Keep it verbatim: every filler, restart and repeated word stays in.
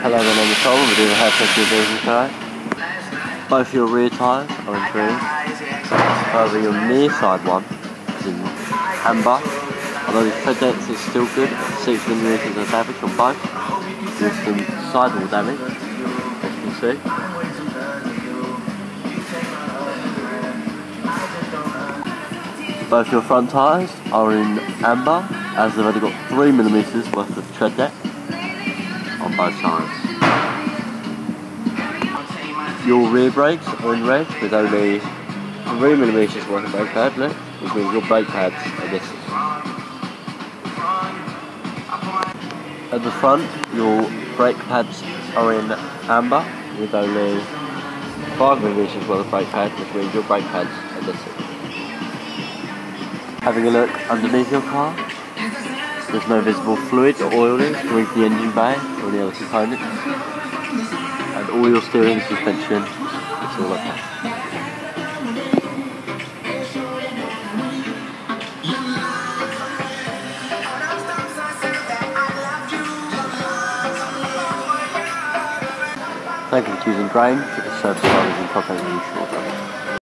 Hello, my name is Tom. We're doing a hair check of your vehicle today. Both your rear tyres are in green. However, your near side one is in amber. Although the tread depth is still good, six millimetres of damage on both. There's some sidewall damage, as you can see. Both your front tyres are in amber, as they've only got three millimetres worth of tread depth on both sides. Your rear brakes are in red with only three millimetres worth of brake pad left, which means your brake pads are missing. At the front, your brake pads are in amber with only five millimetres worth of brake pad, which means your brake pads are missing. Having a look underneath your car, there's no visible fluid or oiling coming from the engine bay or any other components, and all your steering and suspension is all okay. Thank you for choosing Grain for the service providers and contact you shortly.